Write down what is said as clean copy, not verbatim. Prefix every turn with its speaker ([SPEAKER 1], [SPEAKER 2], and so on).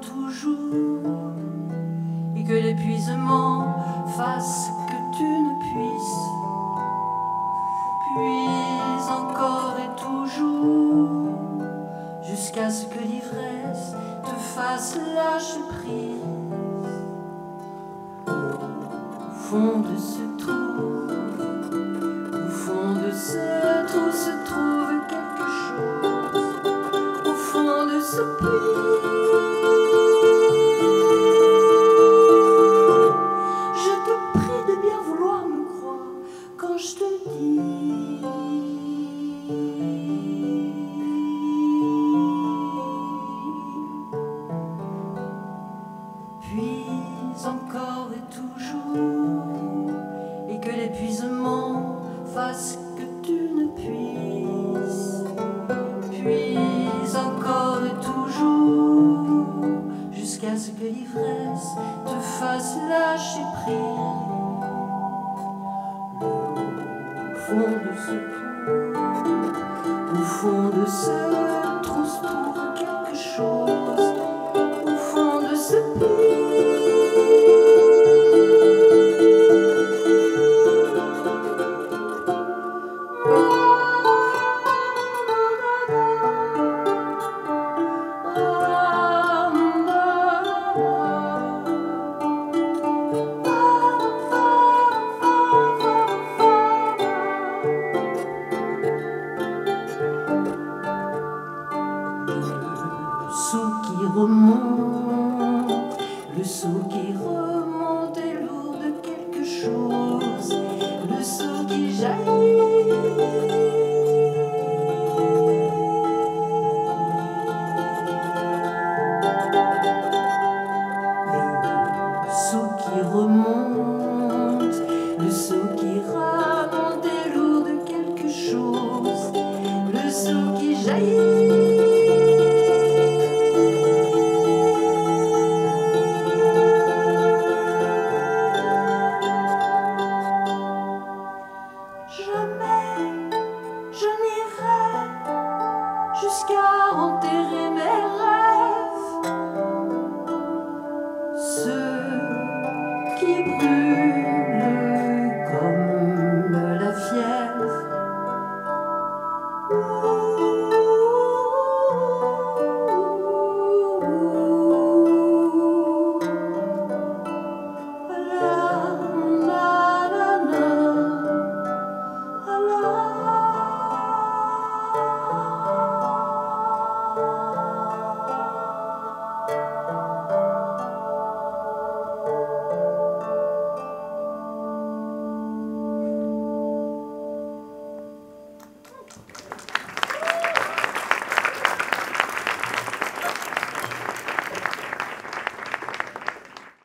[SPEAKER 1] toujours, et que l'épuisement fasse que tu ne puisses, puis encore et toujours, jusqu'à ce que l'ivresse te fasse lâcher prise. Au fond de ce trou, au fond de ce trou se trouve quelque chose, au fond de ce puits. Je te prie de bien vouloir me croire quand je te dis. Puis encore et toujours, et que l'épuisement fasse que tu ne puisses, puis encore et toujours, jusqu'à ce que l'ivresse te fasse lâcher prise. Au fond de ce trou, au fond de ce trou se trouve quelque chose, au fond de ce puits. Le seau qui remonte, le seau qui remonte est lourd de quelque chose, le seau qui jaillit. Le seau qui remonte, le seau qui remonte est lourd de quelque chose, le seau qui jaillit. Jamais je n'irai jusqu'à enterrer mes rêves, ceux qui brûlent comme la fièvre.